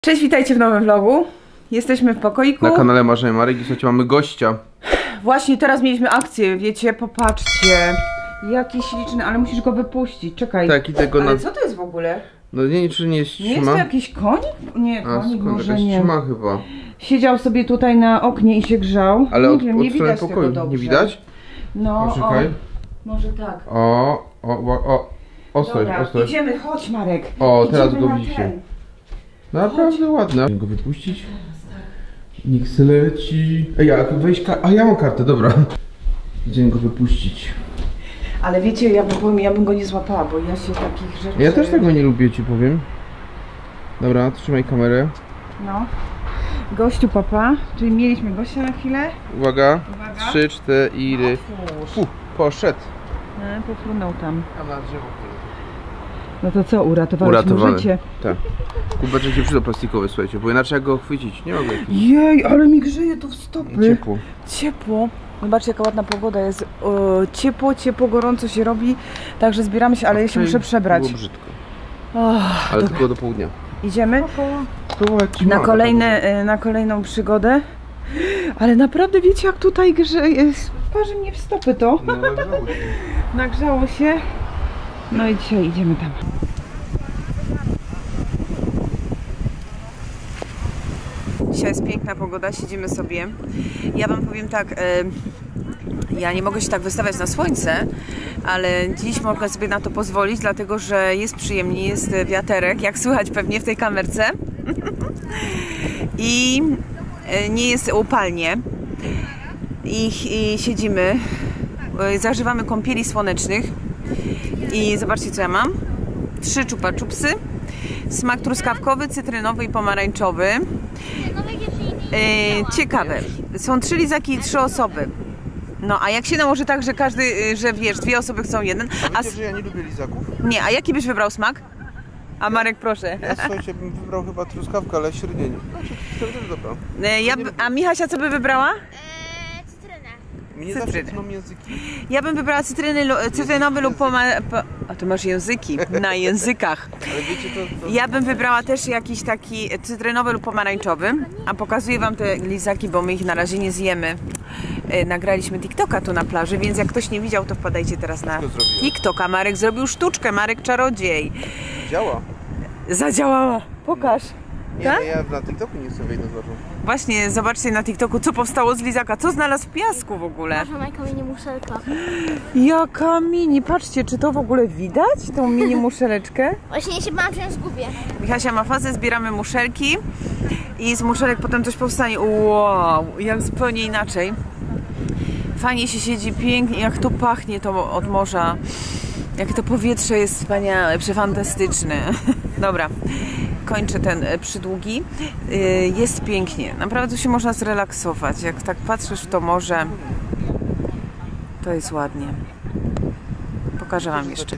Cześć, witajcie w nowym vlogu. Jesteśmy w pokoiku. Na kanale Marzenia Marek i słuchajcie, mamy gościa. Właśnie teraz mieliśmy akcję, wiecie, popatrzcie. Jaki śliczny, ale musisz go wypuścić, czekaj. Tak, i tego ale co to jest w ogóle? No nie, czy nie jest Nie jest to jakiś konik? Nie, konik może nie. Trzyma chyba. Siedział sobie tutaj na oknie i się grzał. Ale nie od, wiem, od nie widać pokoju tego dobrze. nie widać? No, poczekaj. Może tak. Ostrość, dobra, ostrość. idziemy, chodź Marek. O, teraz idziemy go na widzicie. ten. Naprawdę ładne. Chcę go wypuścić. Niech se leci. Ej, a ja mam kartę, dobra. Idziemy go wypuścić. Ale wiecie, ja bym go nie złapała, bo ja się takich rzeczy... Ja też tego nie lubię, ci powiem. Dobra, trzymaj kamerę. No. Gościu papa, czyli mieliśmy gościa na chwilę. Uwaga. 3, 4. Poszedł. Pofrunął tam. Tam na drzewo. No to co, uratowaliśmy życie. Tak. Kubeczek się przydał plastikowy, słuchajcie, bo inaczej jak go chwycić, nie mogę. Jej, ale mi grzeje to w stopy. Ciepło. Ciepło. Zobaczcie, jaka ładna pogoda jest. Ciepło, gorąco się robi. Także zbieramy się, ale ja się muszę przebrać. Było brzydko. Ale tylko do południa. Idziemy na kolejną przygodę. Ale naprawdę wiecie, jak tutaj grzeje. Parzy mnie w stopy to. No, nagrzało się. Nagrzało się. No i dzisiaj idziemy tam. Dzisiaj jest piękna pogoda, siedzimy sobie. Ja wam powiem tak, ja nie mogę się tak wystawiać na słońce, ale dziś mogę sobie na to pozwolić, dlatego że jest przyjemnie, jest wiaterek, jak słychać pewnie w tej kamerce. I nie jest upalnie. I siedzimy, zażywamy kąpieli słonecznych. I zobaczcie, co ja mam. 3 chupa chupsy. Smak truskawkowy, cytrynowy i pomarańczowy. Ciekawe. Są 3 lizaki i 3 osoby. No, a jak się nałoży tak, że każdy, że wiesz, 2 osoby chcą jeden. A wiecie, że ja nie lubię lizaków? Nie, a jaki byś wybrał smak? A Marek, proszę. Ja słuchajcie, bym wybrał chyba truskawkę, ale średnio nie. Znaczy, dobra. A Michasia co by wybrała? Mnie zawsze tną języki. Ja bym wybrała cytrynowy lub A tu masz języki, na językach. Ale wiecie to... Ja bym wybrała też jakiś taki cytrynowy lub pomarańczowy. A pokazuję wam te lizaki, bo my ich na razie nie zjemy. Nagraliśmy TikToka tu na plaży, więc jak ktoś nie widział, to wpadajcie teraz na TikToka. Marek zrobił sztuczkę, Marek czarodziej. Działa. Zadziałała. Pokaż. Nie, tak? ja na TikToku nie chcę wejść na zobaczę. Właśnie, zobaczcie na TikToku, co powstało z lizaka, co znalazł w piasku w ogóle. Masz jaka mini muszelka. Jaka mini, patrzcie, czy to w ogóle widać, tą mini muszeleczkę? Właśnie ja się bałam, że ją zgubię. Michasia ma fazę, zbieramy muszelki i z muszelek potem coś powstanie. Wow, jak zupełnie inaczej. Fajnie się siedzi, pięknie, jak to pachnie to od morza. Jakie to powietrze jest wspaniałe, przefantastyczne. Dobra. Kończę ten przydługi. Jest pięknie. Naprawdę tu się można zrelaksować. Jak tak patrzysz w to morze, to jest ładnie. Pokażę wam jeszcze.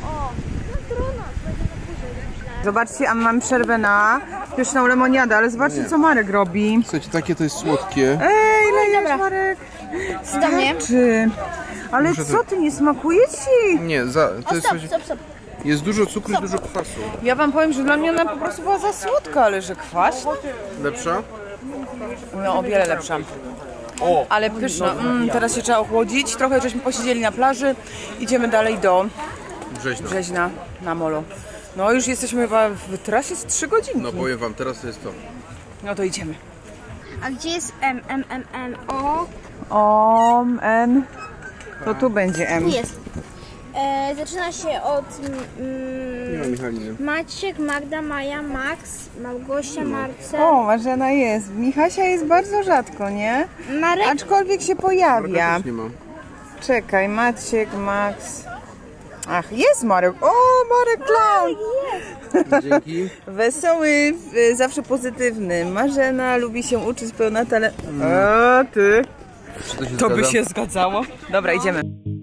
Zobaczcie, a mam przerwę na pyszną lemoniadę, ale zobaczcie, co Marek robi. Słuchajcie, takie to jest słodkie. Ej, lejesz, Marek. Starczy. Ale co, ty nie smakuje ci? Nie, to jest Stop. Jest dużo cukru i dużo kwasu. Ja wam powiem, że dla mnie ona po prostu była za słodka, ale że kwaśna? Lepsza? No, o wiele lepsza. Ale pyszna. Teraz się trzeba ochłodzić. Trochę żeśmy posiedzieli na plaży. Idziemy dalej do Brzeźna na molo. No już jesteśmy chyba w trasie z 3 godziny. No powiem wam, teraz to jest to. No to idziemy. A gdzie jest M, O? N. To tu będzie M. Tu jest. Zaczyna się od Nie ma Michaliny. Maciek, Magda, Maja, Max, Małgosia, Marcel. O, Marzena jest. Michasia jest bardzo rzadko, nie? Marek. Aczkolwiek się pojawia. Nie ma. Czekaj, Maciek, Max. Ach, jest Marek. O, Marek Clown. Dzięki. Wesoły, zawsze pozytywny. Marzena lubi się uczyć, pełna talentu. A ty? To by się zgadzało. Dobra, idziemy.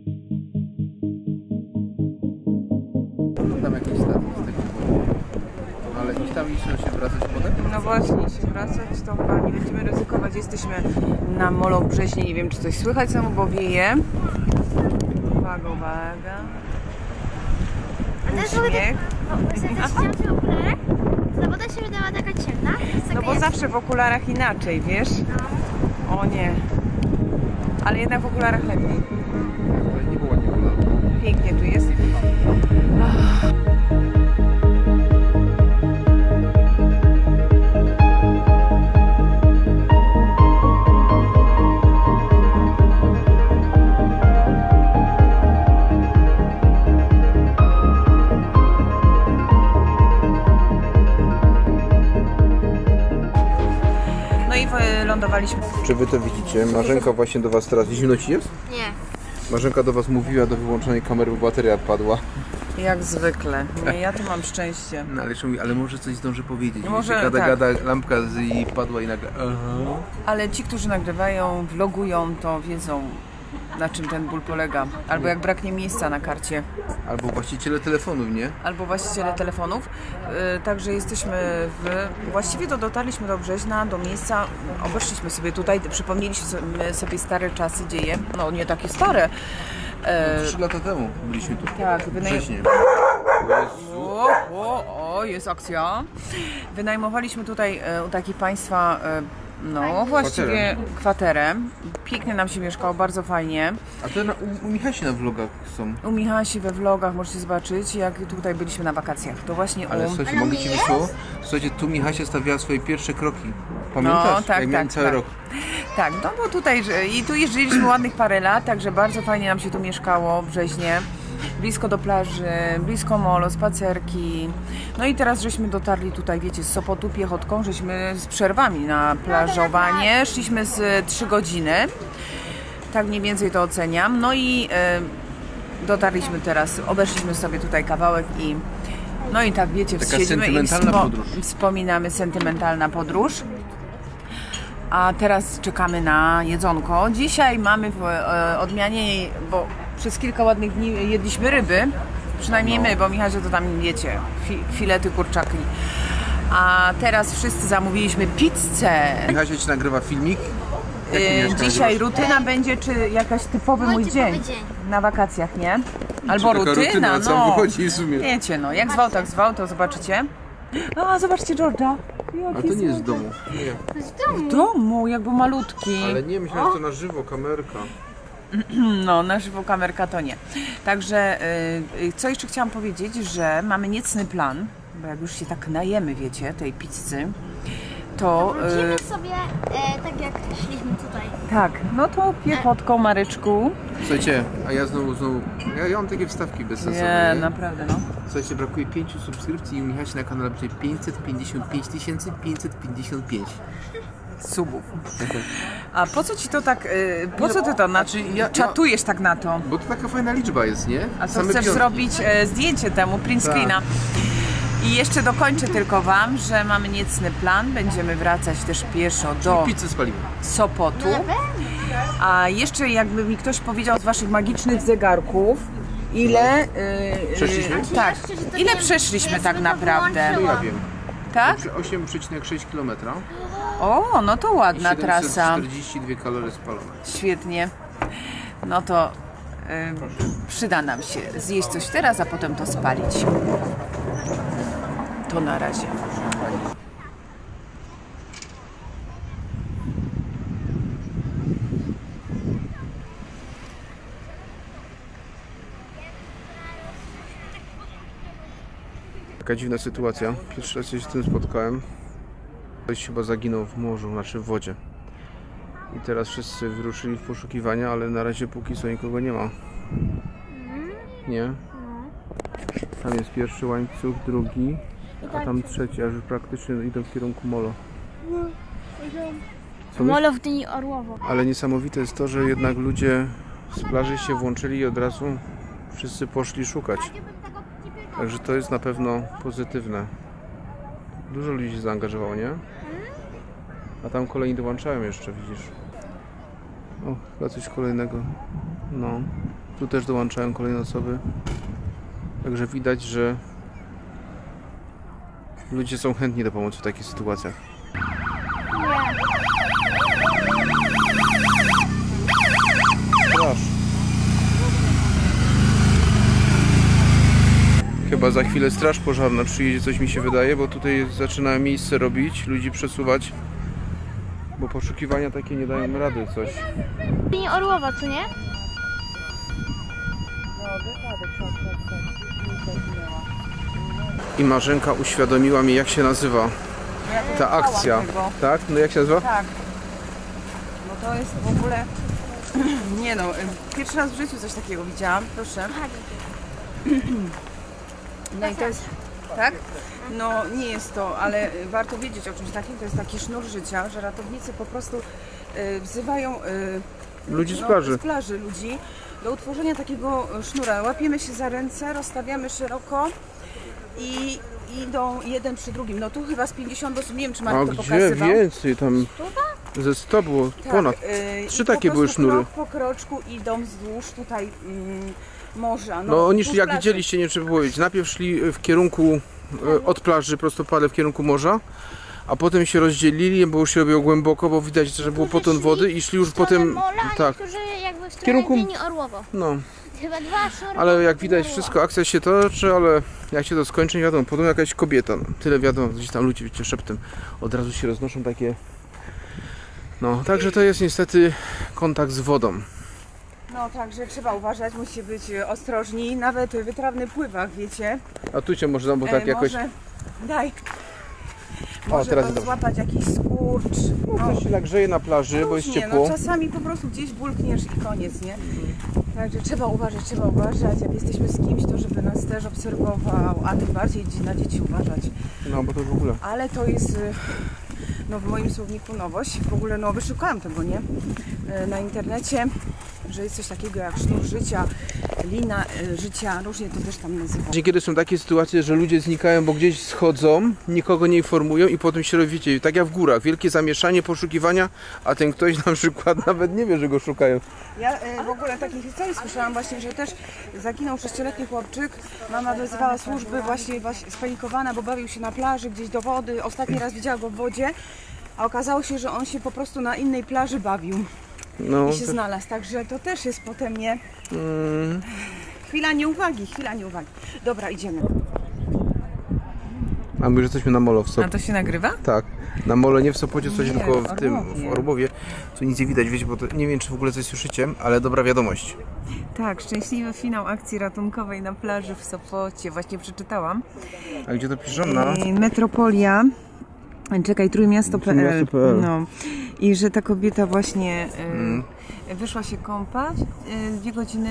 Tam jakiś statek z tego. Ale iść tam i się wracać potem? No właśnie, się wracać to chyba nie będziemy ryzykować. Jesteśmy na molo w Brzeźnie. Nie wiem, czy coś słychać samo, bo wieje. Uwaga. A też w ogóle, chciałam w ogóle, woda się wydała taka ciemna. No bo zawsze w okularach inaczej, wiesz? No. O nie. Ale jednak w okularach lepiej. Ale nie było ładnie wyglądało. Pięknie tu jest. No i wylądowaliśmy. Czy wy to widzicie? Marzenka właśnie do was teraz... Zimno ci jest? Nie. Marzenka do was mówiła do wyłączonej kamery, bo bateria padła. Jak zwykle. Nie, ja tu mam szczęście. No ale jeszcze mówi, ale może coś zdąży powiedzieć. Może, gada, tak. gada, lampka i padła i nagle... Aha. Ale ci, którzy nagrywają, vlogują, to wiedzą, na czym ten ból polega. Albo jak braknie miejsca na karcie. Albo właściciele telefonów, nie? Albo właściciele telefonów. Także jesteśmy właściwie to dotarliśmy do Brzeźna, do miejsca, obeszliśmy sobie tutaj, przypomnieliśmy sobie stare czasy, dzieje, no nie takie stare. 3 lata temu byliśmy tu. Tak, Wcześniej. O, jest akcja. Wynajmowaliśmy tutaj u takich państwa, no właściwie kwaterę. Pięknie nam się mieszkało, bardzo fajnie. A to u Michasi na vlogach są. U Michasi we vlogach możecie zobaczyć, jak tutaj byliśmy na wakacjach. To właśnie Ale słuchajcie, mogę ci wysłać? Słuchajcie, tu Michasia stawiała swoje pierwsze kroki. Pamiętasz? No, tak, jak miałem cały rok. Tak, no bo tutaj i tu jeździliśmy ładnych parę lat, także bardzo fajnie nam się tu mieszkało w Brzeźnie. Blisko do plaży, blisko molo, spacerki. No i teraz żeśmy dotarli tutaj, wiecie, z Sopotu piechotką, żeśmy z przerwami na plażowanie. Szliśmy z 3 godziny. Tak mniej więcej to oceniam. No i dotarliśmy teraz, obeszliśmy sobie tutaj kawałek i no i tak, wiecie, Taka siedzimy i podróż. wspominamy, sentymentalna podróż. A teraz czekamy na jedzonko. Dzisiaj mamy w odmianie, bo przez kilka ładnych dni jedliśmy ryby. Przynajmniej my, bo Michał, to tam wiecie, filety, kurczaki. A teraz wszyscy zamówiliśmy pizzę. Michasia ci nagrywa filmik. Dzisiaj rutyna będzie, czy jakaś typowy mój dzień na wakacjach, nie? Albo rutyna, co no. wychodzi w sumie. Wiecie, no, jak zwał, tak zwał, to zobaczycie. A, zobaczcie George'a. A to nie jest w domu. Nie. W domu, jakby malutki. Ale nie, myślałem, że to na żywo, kamerka. No, na żywo kamerka to nie. Także, co jeszcze chciałam powiedzieć, że mamy niecny plan, bo jak już się tak najemy, wiecie, tej pizzy, to... Wrócimy sobie tak jak szliśmy tutaj. tak, no to piechotką, Maryczku. Słuchajcie, a ja znowu... Ja mam takie wstawki bezsensowne. Nie, Nie? naprawdę, no. Słuchajcie, brakuje 5 subskrypcji i u Michasi na kanale będzie 555 555. Subów. A po co ci to tak, po co ty to czatujesz tak na to? Bo to taka fajna liczba jest, nie? A co, Same chcesz piątki. zrobić zdjęcie temu, print screena. I jeszcze dokończę tylko wam, że mamy niecny plan, będziemy wracać też pieszo do Pizzę spalimy. Sopotu. A jeszcze jakby mi ktoś powiedział z waszych magicznych zegarków, ile... Przeszliśmy? tak, Zobaczcie, że to ile wiem, przeszliśmy że tak ja sobie naprawdę? No ja wiem. Tak? 8,6 km. O, no to ładna trasa. 742 kalorie spalone. Świetnie. No to przyda nam się zjeść coś teraz, a potem to spalić. To na razie. Taka dziwna sytuacja. Pierwszy raz się z tym spotkałem. Ktoś chyba zaginął w morzu, znaczy w wodzie. I teraz wszyscy wyruszyli w poszukiwania, ale na razie póki co nikogo nie ma. Nie? Tam jest pierwszy łańcuch, drugi, a tam trzeci, aż już praktycznie idą w kierunku molo. Co myślisz? Molo w dni Orłowo. Ale niesamowite jest to, że jednak ludzie z plaży się włączyli i od razu wszyscy poszli szukać. Także to jest na pewno pozytywne. Dużo ludzi się zaangażowało, nie? A tam kolejni dołączają jeszcze, widzisz. O, chyba coś kolejnego. No, tu też dołączają kolejne osoby. Także widać, że ludzie są chętni do pomocy w takich sytuacjach. Proszę. Chyba za chwilę straż pożarna przyjedzie, coś mi się wydaje, bo tutaj zaczyna miejsce robić, ludzi przesuwać. Bo poszukiwania takie nie dają rady, coś. Linia Orłowa, co nie? I Marzenka uświadomiła mi, jak się nazywa ta akcja. Tak? No jak się nazywa? Tak. No to jest w ogóle... Nie no, pierwszy raz w życiu coś takiego widziałam, proszę. No i to jest... Tak? No nie jest to, ale warto wiedzieć o czymś takim. To jest taki sznur życia, że ratownicy po prostu wzywają Ludzi z plaży. Z plaży ludzi do utworzenia takiego sznura. Łapiemy się za ręce, rozstawiamy szeroko i idą jeden przy drugim. No tu chyba z 50 osób, nie wiem czy Marek to pokazywał. Gdzie więcej? Tam ze 100 było ponad. 3 takie były sznury. Krok po kroczku idą wzdłuż tutaj morza. No oni jak plaży. widzieliście, nie trzeba powiedzieć. Najpierw szli w kierunku od plaży prostopadle w kierunku morza, a potem się rozdzielili, bo już się robiło głęboko, bo widać, że było potem wody i szli już potem tak. Którzy jakby w kierunku linii Orłowo. No. Chyba 2 sznury. Ale jak widać wszystko, akcja się toczy, ale jak się to skończy, nie wiadomo, potem jakaś kobieta, no, tyle wiadomo, gdzieś tam ludzie, wiecie, szeptem od razu się roznoszą takie. No, także to jest niestety kontakt z wodą. No także trzeba uważać, musi być ostrożni, nawet wytrawny pływak, wiecie. A tu cię może, bo tak jakoś... Może, daj. Może teraz pan dobrze. złapać jakiś skurcz. No, coś się nagrzeje na plaży, bo jest Różnie, ciepło. No, czasami po prostu gdzieś bulkniesz i koniec, nie? Także trzeba uważać. Jak jesteśmy z kimś, to żeby nas też obserwował, a tym bardziej na dzieci uważać. No, bo to w ogóle. Ale to jest no, w moim słowniku nowość. W ogóle no, wyszukałam tego, nie? Na internecie, że jest coś takiego jak sznur życia, lina życia, różnie to też tam nazywa. Kiedy są takie sytuacje, że ludzie znikają, bo gdzieś schodzą, nikogo nie informują i potem się robi, wiecie, tak jak w górach, wielkie zamieszanie, poszukiwania, a ten ktoś na przykład nawet nie wie, że go szukają. Ja w ogóle takiej historii słyszałam właśnie, że też zaginął 6-letni chłopczyk, mama wezwała służby właśnie spanikowana, bo bawił się na plaży, gdzieś do wody, ostatni raz widziała go w wodzie, a okazało się, że on się po prostu na innej plaży bawił. No, I się znalazł, także to też jest potem nie... Chwila nieuwagi. Dobra, idziemy. A my już jesteśmy na molo w Sopocie. A to się nagrywa? Tak, na molo, nie w Sopocie, coś Nie, tylko w w tym, Orłowie. w Orłowie. Tu nic nie widać, wiecie, bo to, nie wiem, czy w ogóle coś słyszycie, ale dobra wiadomość. Tak, szczęśliwy finał akcji ratunkowej na plaży w Sopocie. Właśnie przeczytałam. A gdzie to piszą? Na... Metropolia. Czekaj, trójmiasto.pl. Trójmiasto.pl. No. I że ta kobieta właśnie wyszła się kąpać 2 godziny,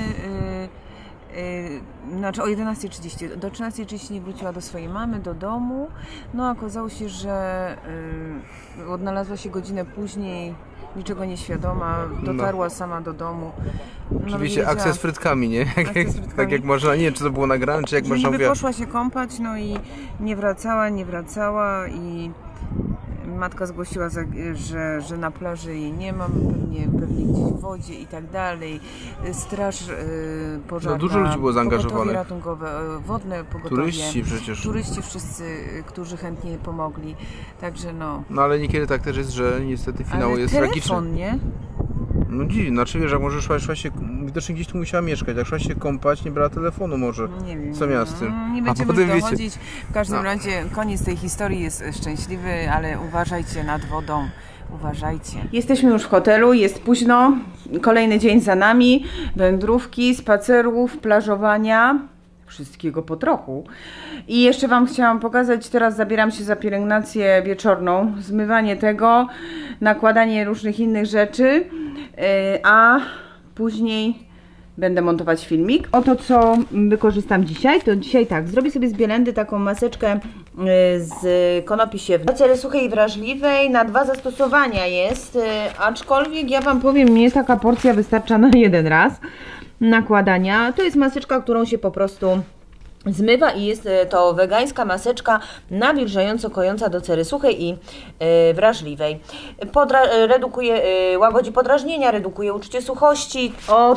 znaczy o 11:30. Do 13:30 nie wróciła do swojej mamy, do domu. No a okazało się, że odnalazła się godzinę później, niczego nieświadoma, dotarła sama do domu. No, Oczywiście akcja z frytkami, nie? Akcja z frytkami. Tak jak można, nie wiem, czy to było nagrane, czy jak Że można niby mówiła. poszła się kąpać, no i nie wracała i matka zgłosiła, że na plaży jej nie ma, pewnie gdzieś w wodzie i tak dalej. Straż pożarna, No, dużo ludzi było zaangażowanych. pogotowie ratunkowe, wodne pogotowie. Turyści przecież. Turyści wszyscy, którzy chętnie pomogli. Także no. No ale niekiedy tak też jest, że niestety finał Ale jest telefon, tragiczny. nie? No dziś, znaczy wiesz, jak może szła się, widocznie gdzieś tu musiała mieszkać, jak szła się kąpać, nie brała telefonu może. Nie wiem. Zamiast tym. Nie A będziemy potem w to wiecie- chodzić. W każdym No. razie koniec tej historii jest szczęśliwy, ale uważajcie nad wodą. Uważajcie. Jesteśmy już w hotelu, jest późno. Kolejny dzień za nami. Wędrówki, spacerów, plażowania. Wszystkiego po trochu. I jeszcze Wam chciałam pokazać, teraz zabieram się za pielęgnację wieczorną. Zmywanie tego, nakładanie różnych innych rzeczy, a później będę montować filmik. Oto co wykorzystam dzisiaj, to dzisiaj tak, zrobię sobie z bielendy taką maseczkę z konopi siewnej. Cery suchej i wrażliwej na 2 zastosowania jest, aczkolwiek ja Wam powiem, mnie taka porcja wystarcza na 1 raz nakładania. To jest maseczka, którą się po prostu zmywa i jest to wegańska maseczka nawilżająco kojąca do cery suchej i wrażliwej. Redukuje, łagodzi podrażnienia, redukuje uczucie suchości,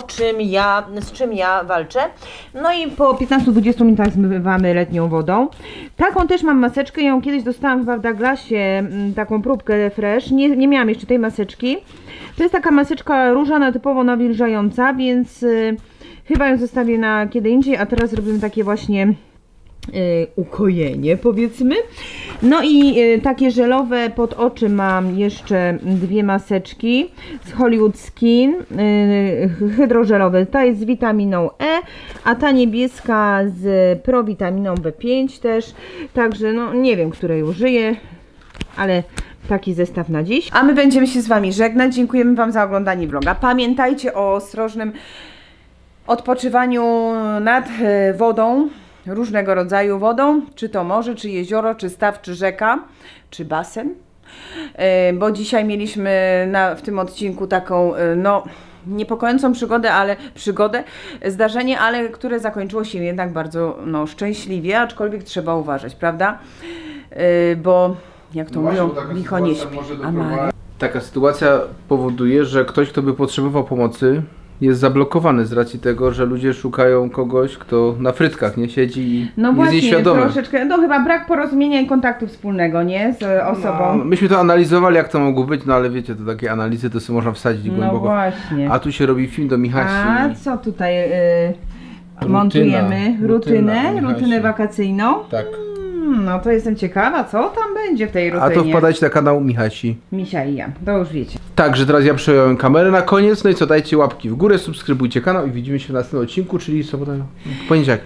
z czym ja walczę. No i po 15-20 minutach zmywamy letnią wodą. Taką też mam maseczkę, ją kiedyś dostałam chyba w Douglasie, taką próbkę fresh. Nie miałam jeszcze tej maseczki. To jest taka maseczka różana, typowo nawilżająca, więc chyba ją zostawię na kiedy indziej, a teraz robimy takie właśnie ukojenie, powiedzmy. No i takie żelowe pod oczy mam jeszcze 2 maseczki z Hollywood Skin, hydrożelowe. Ta jest z witaminą E, a ta niebieska z prowitaminą B5 też. Także no nie wiem, której użyję, ale taki zestaw na dziś. A my będziemy się z Wami żegnać. Dziękujemy Wam za oglądanie vloga. Pamiętajcie o ostrożnym odpoczywaniu nad wodą, różnego rodzaju wodą, czy to morze, czy jezioro, czy staw, czy rzeka, czy basen. Bo dzisiaj mieliśmy w tym odcinku taką, no, niepokojącą zdarzenie, ale które zakończyło się jednak bardzo, no, szczęśliwie, aczkolwiek trzeba uważać, prawda? Bo jak to mówią, licho nie śpi. Taka sytuacja powoduje, że ktoś, kto by potrzebował pomocy, jest zablokowany z racji tego, że ludzie szukają kogoś, kto na frytkach nie siedzi i no jest właśnie, nieświadomy. Troszeczkę, no chyba brak porozumienia i kontaktu wspólnego, nie? Z osobą. No, myśmy to analizowali, jak to mogło być, no ale wiecie, to takie analizy to sobie można wsadzić głęboko. No właśnie. A tu się robi film do Michasi. A co tutaj montujemy? Rutynę wakacyjną? Tak. No to jestem ciekawa, co tam będzie w tej rutynie. A to wpadajcie na kanał Michasi. Misia i ja, to już wiecie. Także teraz ja przejąłem kamerę na koniec, no i co, dajcie łapki w górę, subskrybujcie kanał i widzimy się w następnym odcinku, czyli sobota, poniedziałek.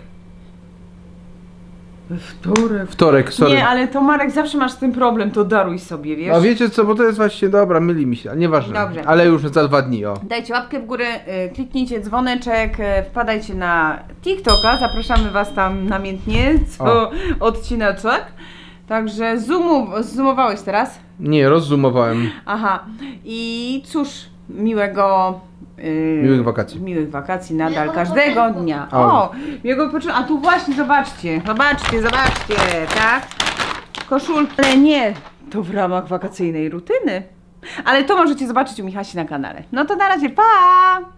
Wtorek, sorry. Nie, ale to Marek, zawsze masz z tym problem, to daruj sobie, wiesz? No wiecie co, bo to jest właśnie, dobra, myli mi się, ale nieważne. Dobrze. Ale już za 2 dni, o. Dajcie łapkę w górę, kliknijcie dzwoneczek, wpadajcie na TikToka, zapraszamy Was tam namiętnie, co odcinaczek. Także zoomowałeś teraz? Nie, rozzoomowałem. Aha, i cóż, miłych wakacji. Miłych wakacji nadal, każdego dnia. O, miłego początku. A tu właśnie, zobaczcie, tak? Koszulki, ale nie, to w ramach wakacyjnej rutyny. Ale to możecie zobaczyć u Michasi na kanale. No to na razie, pa!